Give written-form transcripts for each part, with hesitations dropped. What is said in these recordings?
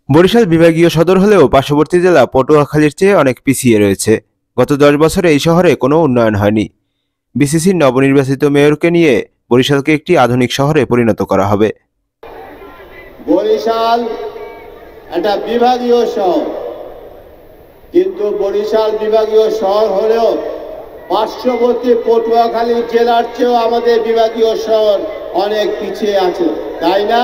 বরিশাল বিভাগীয় সদর হলেও পার্শ্ববর্তী জেলা পটুয়াখালীর চেয়ে অনেক পিছিয়ে রয়েছে। গত 10 বছরে এই শহরে কোনো উন্নয়ন হয়নি। বিসিসির নবনির্বাচিত মেয়রকে নিয়ে বরিশালকে একটি আধুনিক শহরে পরিণত করা হবে। বরিশাল একটা বিভাগীয় শহর, কিন্তু বরিশাল বিভাগীয় শহর হলেও পার্শ্ববর্তী পটুয়াখালী জেলার চেয়েও আমাদের বিভাগীয় শহর অনেক পিছিয়ে আছে, তাই না?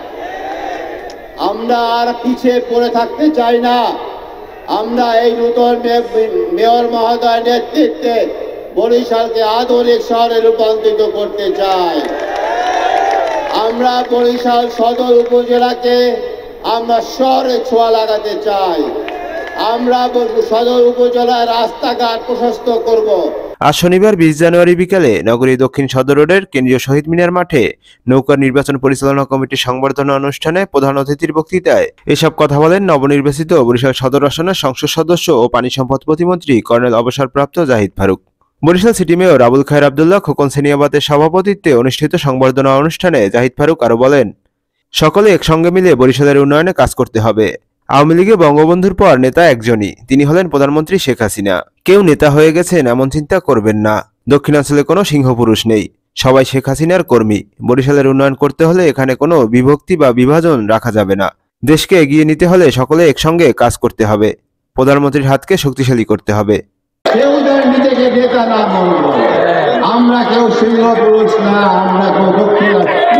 আমরা আর পিছিয়ে পড়ে থাকতে চাই না। আমরা এই নতুন মেয়র মহোদয়ের নেতৃত্বে বরিশালকে আধুনিক শহরে রূপান্তরিত করতে চাই। আমরা বরিশাল সদর উপজেলাকে আমরা শহরে ছোঁয়া লাগাতে চাই। আমরা সদর উপজেলার রাস্তাঘাট প্রশস্ত করব। আজ শনিবার 20 জানুয়ারি বিকালে নগরীর দক্ষিণ সদর রোডের কেন্দ্রীয় শহীদ মিনার মাঠে নৌকা নির্বাচন পরিচালনা কমিটির সংবর্ধনা অনুষ্ঠানে প্রধান অতিথির বক্তৃতায় এসব কথা বলেন নবনির্বাচিত বরিশাল সদর আসনের সংসদ সদস্য ও পানি সম্পদ প্রতিমন্ত্রী কর্নেল অবসরপ্রাপ্ত জাহিদ ফারুক। বরিশাল সিটি মেয়র আবুল খায়ের আবদুল্লাহ খোকন সেনিয়াবাতের সভাপতিত্বে অনুষ্ঠিত সংবর্ধনা অনুষ্ঠানে জাহিদ ফারুক আরো বলেন, সকলে একসঙ্গে মিলে বরিশালের উন্নয়নে কাজ করতে হবে। আওয়ামী লীগে বঙ্গবন্ধুর পর নেতা একজনই, তিনি হলেন প্রধানমন্ত্রী শেখ হাসিনা। কেউ নেতা হয়ে গেছেন এমন চিন্তা করবেন না। দক্ষিণাঞ্চলে কোনো সিংহপুরুষ নেই, সবাই শেখ হাসিনার কর্মী। বরিশালের উন্নয়ন করতে হলে এখানে কোনো বিভক্তি বা বিভাজন রাখা যাবে না। দেশকে এগিয়ে নিতে হলে সকলে একসঙ্গে কাজ করতে হবে। প্রধানমন্ত্রীর হাতকে শক্তিশালী করতে হবে। আমরা কেউ সিংহপুরুষ না, আমরা কেউ দক্ষিণ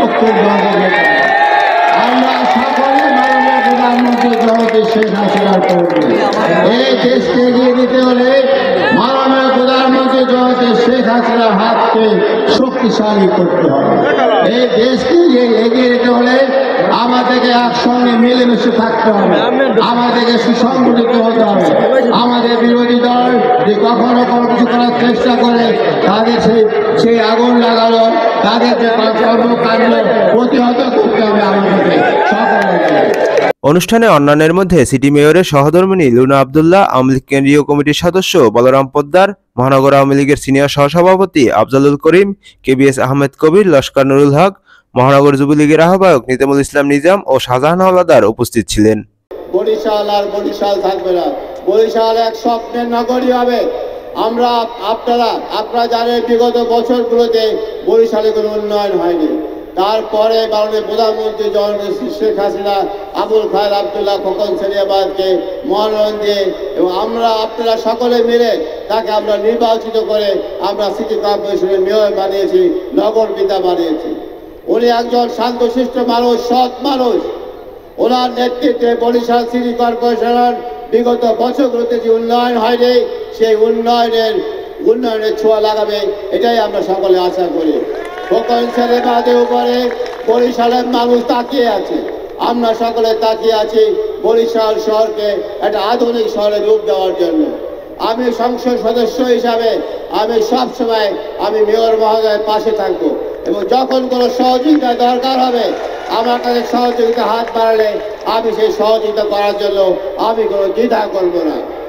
আমরা সকলে মাননীয় প্রধানমন্ত্রী জনতা শেখ হাসিনার কর্মী। এই দেশকে এগিয়ে নিতে হলে মাননীয় প্রধানমন্ত্রী জনতা শেখ হাসিনার হাতকে শক্তিশালী করতে হবে। এই দেশকে এগিয়ে নিতে হলে আমাদেরকে একসঙ্গে মিলেমিশে থাকতে হবে, আমাদেরকে সুসংগঠিত হতে হবে। আমাদের বিরোধী দল যে কখনো কোনো কিছু করার চেষ্টা করে তাদের সেই আগুন লাগানো, তাদের যে কর্মকাণ্ড প্রতিহত করতে হবে আমাদেরকে সকলকে। অনুষ্ঠানে অন্যান্যের মধ্যে সিটি মেয়রের সহধর্মিণী লুনা আব্দুল্লাহ, আওয়ামী লীগ কেন্দ্রীয় কমিটির সদস্য বলরাম পোদ্দার, মহানগর আওয়ামী লীগের সিনিয়র সহসভাপতি আফজালুল করিম, কেবিএস আহমেদ কবির, লস্কর নুরুল হক, মহানগর যুবলীগের আহ্বায়ক নিজামুল ইসলাম নিজাম ও শাহজাহান হাওলাদার উপস্থিত ছিলেন। বরিশাল আর বরিশাল থাকবে না, বরিশাল এক স্বপ্নের নগরী হবে। আপনারা জানেন বিগত বছরগুলোতে বরিশালে কোনো উন্নয়ন হয়নি। তারপরে মাননীয় প্রধানমন্ত্রী জননেত্রী শেখ হাসিনা আবুল খায়ের আবদুল্লাহ খোকন সেনিয়াবাদকে মনোনয়ন দিয়ে এবং আপনারা সকলে মিলে তাকে আমরা নির্বাচিত করে আমরা সিটি কর্পোরেশনের মেয়র বানিয়েছি, নগর পিতা বানিয়েছি। উনি একজন শান্তশিষ্ট মানুষ, সৎ মানুষ। ওনার নেতৃত্বে বরিশাল সিটি কর্পোরেশনের বিগত বছরগুলোতে যে উন্নয়ন হয়নি, সেই উন্নয়নের ছোঁয়া লাগাবে, এটাই আমরা সকলে আশা করি। খোকন সেনিয়াবাদের উপরে বরিশালের মানুষ তাকিয়ে আছে, আমরা সকলে তাকিয়ে আছি বরিশাল শহরকে একটা আধুনিক শহরে রূপ দেওয়ার জন্য। আমি সংসদ সদস্য হিসাবে আমি সবসময় মেয়র মহোদয়ের পাশে থাকবো এবং যখন কোনো সহযোগিতা দরকার হবে আমার কাছে সহযোগিতা হাত বাড়ালে আমি সেই সহযোগিতা করার জন্য আমি কোনো দ্বিধা করবো না।